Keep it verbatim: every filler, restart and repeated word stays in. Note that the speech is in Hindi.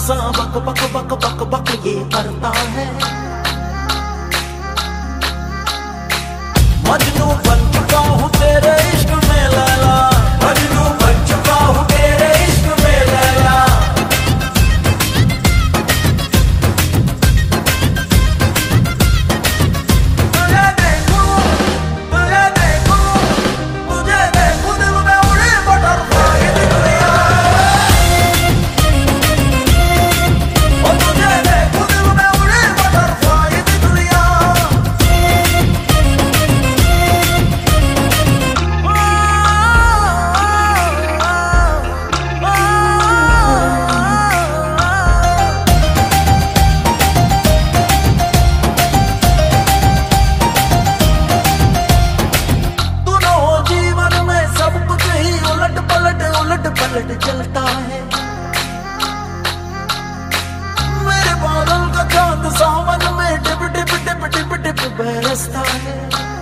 सा बक बक बक बक बक ये करता है। मजनू बन चुका हूँ तेरे इश्क में लैला, मजनू बन चुका हूँ तेरे इश्क में लैला। तुझे देखूं, तुझे देखूं, तुझे देखूं दिल में उड़े बटरफ्लाई दी दुनिया। ओ तुझे देखूं दिल में उड़े बटरफ्लाई दी दुनिया। पलट चलता है मेरे बादल का चांद सावन में टिप टिप टिप टिप टिप बरसता है।